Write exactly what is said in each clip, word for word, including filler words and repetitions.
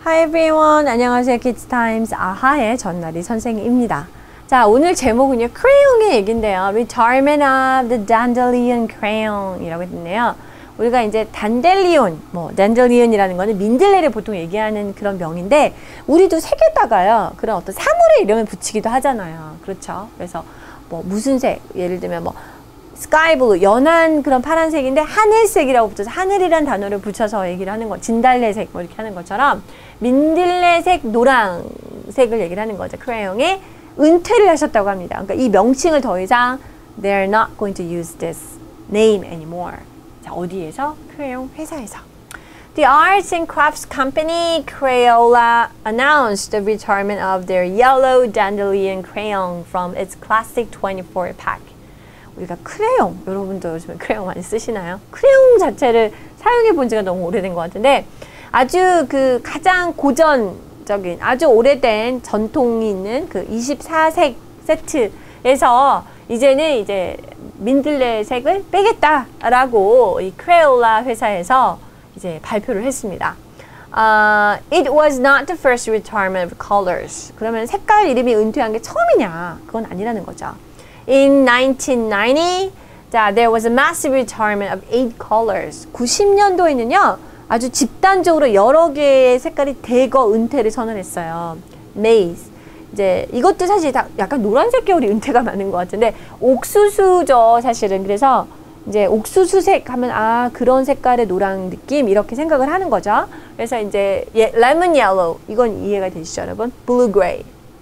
Hi everyone. 안녕하세요. Kids Times 아하의 전나리 선생님입니다. 자, 오늘 제목은요. 크레용의 얘기인데요. Retirement of the Dandelion Crayon 이라고 했네요. 우리가 이제 단델리온, 뭐 단델리온이라는 거는 민들레를 보통 얘기하는 그런 명인데 우리도 색에다가요. 그런 어떤 사물의 이름을 붙이기도 하잖아요. 그렇죠? 그래서 뭐 무슨 색, 예를 들면 뭐 스카이 블루, 연한 그런 파란색인데 하늘색이라고 붙여서 하늘이란 단어를 붙여서 얘기를 하는 거, 진달래색 뭐 이렇게 하는 것처럼 민들레색, 노란색을 얘기를 하는 거죠. 크레용에 은퇴를 하셨다고 합니다. 그러니까 이 명칭을 더 이상 they're not going to use this name anymore. 자, 어디에서? 크레용 회사에서. The Arts and Crafts Company Crayola announced the retirement of their yellow dandelion crayon from its classic twenty-four pack. 우리가 크레용, 여러분도 요즘에 크레용 많이 쓰시나요? 크레용 자체를 사용해 본 지가 너무 오래된 것 같은데 아주 그 가장 고전적인, 아주 오래된 전통이 있는 그 이십사 색 세트에서 이제는 이제 민들레 색을 빼겠다라고 이 크레올라 회사에서 이제 발표를 했습니다. Uh, it was not the first retirement of colors. 그러면 색깔 이름이 은퇴한 게 처음이냐? 그건 아니라는 거죠. In nineteen ninety, 자, there was a massive retirement of eight colors. 구십 년도에는요, 아주 집단적으로 여러 개의 색깔이 대거 은퇴를 선언했어요. Maize. 이제 이것도 사실 다 약간 노란색 계열이 은퇴가 많은 것 같은데 옥수수죠, 사실은. 그래서 이제 옥수수색 하면 아 그런 색깔의 노란 느낌 이렇게 생각을 하는 거죠. 그래서 이제 예, lemon yellow 이건 이해가 되시죠, 여러분? blue gray.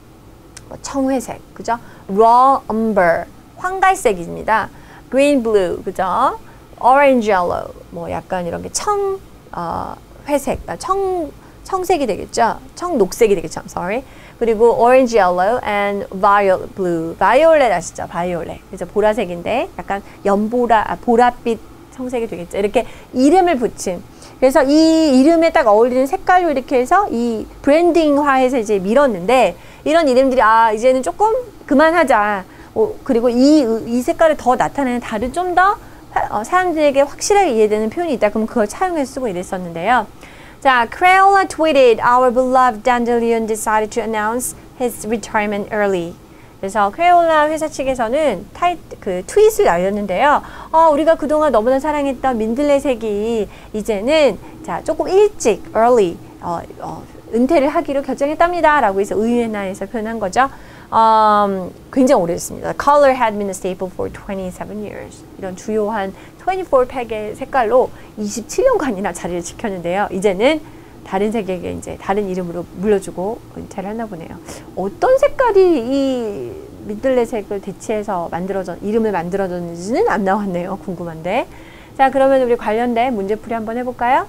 청회색, 그죠? raw umber, 황갈색입니다. green blue, 그죠? orange yellow, 뭐 약간 이런 게 청, 어, 회색, 청, 청색이 되겠죠? 청녹색이 되겠죠? I'm sorry. 그리고 orange yellow and violet blue, violet 아시죠? violet. 그래서 보라색인데 약간 연보라, 아, 보랏빛 청색이 되겠죠? 이렇게 이름을 붙인. 그래서 이 이름에 딱 어울리는 색깔로 이렇게 해서 이 브랜딩화해서 이제 밀었는데 이런 이름들이 아 이제는 조금 그만하자. 어, 그리고 이, 이 색깔을 더 나타내는 다른 좀 더 어, 사람들에게 확실하게 이해되는 표현이 있다. 그럼 그걸 차용해서 쓰고 이랬었는데요. 자, Crayola tweeted, "Our beloved dandelion decided to announce his retirement early." 그래서 크레올라 회사 측에서는 타이, 그 트윗을 날렸는데요. 어, 우리가 그동안 너무나 사랑했던 민들레색이 이제는 자 조금 일찍, early, 어, 어, 은퇴를 하기로 결정했답니다. 라고 해서 의외나에서 표현한 거죠. Um, 굉장히 오래됐습니다. The color had been a staple for twenty-seven years. 이런 주요한 twenty-four 팩의 색깔로 이십칠 년간이나 자리를 지켰는데요. 이제는 다른 색에게 이제 다른 이름으로 물려주고 은퇴를 했나 보네요. 어떤 색깔이 이 민들레색을 대체해서 만들어져 이름을 만들어졌는지는 안 나왔네요. 궁금한데. 자, 그러면 우리 관련된 문제풀이 한번 해볼까요?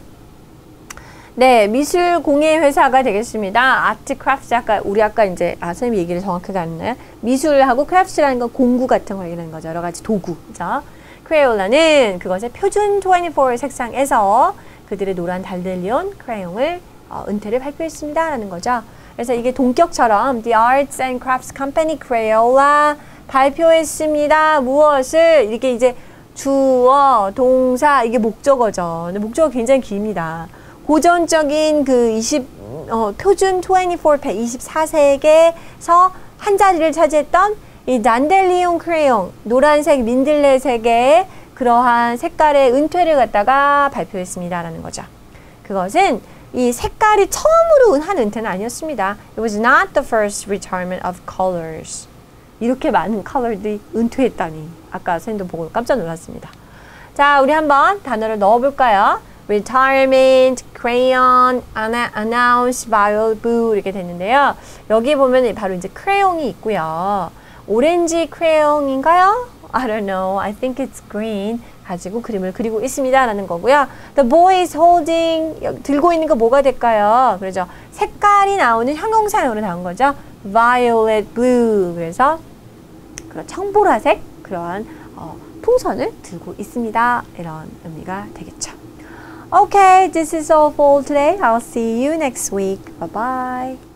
네, 미술 공예 회사가 되겠습니다. 아트 크래프트 아까 우리 아까 이제 아 선생님 얘기를 정확하게 안 했나요? 미술하고 크래프트라는 건 공구 같은 걸 얘기하는 거죠. 여러 가지 도구. 그죠? 크레올라는 그것의 표준 이십사 색상에서 그들의 노란 달델리온 크레용을 어, 은퇴를 발표했습니다. 라는 거죠. 그래서 이게 동격처럼 The Arts and Crafts Company Crayola 발표했습니다. 무엇을 이렇게 이제 주어, 동사 이게 목적어죠. 근데 목적어 굉장히 깁니다. 고전적인 그 이십, 어, 표준 이십사 팩, 이십사 색에서 한 자리를 차지했던 이 단델리온 크레용, 노란색 민들레색의 그러한 색깔의 은퇴를 갖다가 발표했습니다. 라는 거죠. 그것은 이 색깔이 처음으로 한 은퇴는 아니었습니다. It was not the first retirement of colors. 이렇게 많은 컬러들이 은퇴했다니. 아까 선생님도 보고 깜짝 놀랐습니다. 자, 우리 한번 단어를 넣어볼까요? retirement, crayon, announce, violet blue 이렇게 됐는데요. 여기 보면 바로 이제 크레용이 있고요. 오렌지 크레용인가요? I don't know. I think it's green. 가지고 그림을 그리고 있습니다. 라는 거고요. The boy is holding. 들고 있는 거 뭐가 될까요? 그래서 색깔이 나오는 형용사용으로 나온 거죠. Violet blue. 그래서 그런 청보라색 그런 어, 풍선을 들고 있습니다. 이런 의미가 되겠죠. Okay, this is all for today. I'll see you next week. Bye bye.